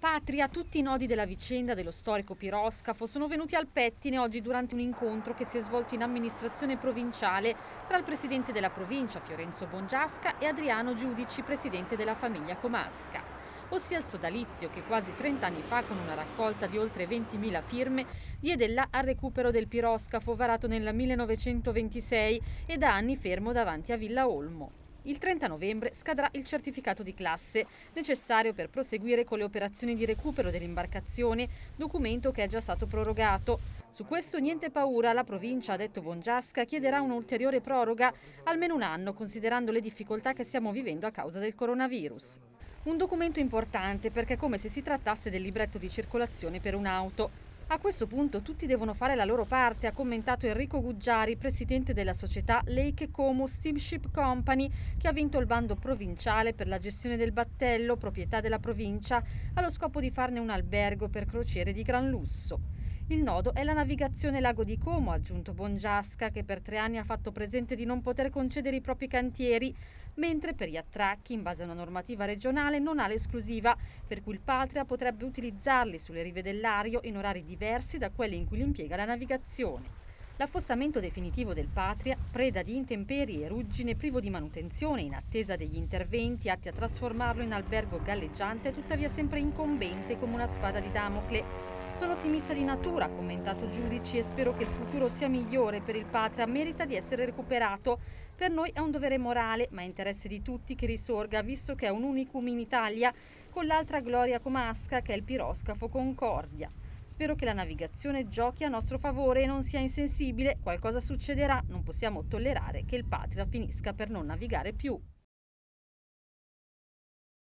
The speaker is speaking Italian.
Patria, tutti i nodi della vicenda dello storico piroscafo sono venuti al pettine oggi durante un incontro che si è svolto in amministrazione provinciale tra il presidente della provincia, Fiorenzo Bongiasca, e Adriano Giudici, presidente della famiglia Comasca. Ossia il sodalizio che quasi 30 anni fa, con una raccolta di oltre 20.000 firme, diede là al recupero del piroscafo varato nel 1926 e da anni fermo davanti a Villa Olmo. Il 30 novembre scadrà il certificato di classe, necessario per proseguire con le operazioni di recupero dell'imbarcazione, documento che è già stato prorogato. Su questo niente paura, la provincia, ha detto Bongiasca, chiederà un'ulteriore proroga, almeno un anno, considerando le difficoltà che stiamo vivendo a causa del coronavirus. Un documento importante perché è come se si trattasse del libretto di circolazione per un'auto. A questo punto tutti devono fare la loro parte, ha commentato Enrico Guggiari, presidente della società Lake Como Steamship Company, che ha vinto il bando provinciale per la gestione del battello, proprietà della provincia, allo scopo di farne un albergo per crociere di gran lusso. Il nodo è la navigazione Lago di Como, ha aggiunto Bongiasca, che per 3 anni ha fatto presente di non poter concedere i propri cantieri, mentre per gli attracchi, in base a una normativa regionale, non ha l'esclusiva, per cui il Patria potrebbe utilizzarli sulle rive del Lario in orari diversi da quelli in cui li impiega la navigazione. L'affossamento definitivo del Patria, preda di intemperie e ruggine, privo di manutenzione, in attesa degli interventi atti a trasformarlo in albergo galleggiante, è tuttavia sempre incombente come una spada di Damocle. Sono ottimista di natura, ha commentato Giudici, e spero che il futuro sia migliore per il Patria, merita di essere recuperato. Per noi è un dovere morale, ma è interesse di tutti che risorga, visto che è un unicum in Italia, con l'altra gloria comasca che è il piroscafo Concordia. Spero che la navigazione giochi a nostro favore e non sia insensibile. Qualcosa succederà, non possiamo tollerare che il Patria finisca per non navigare più.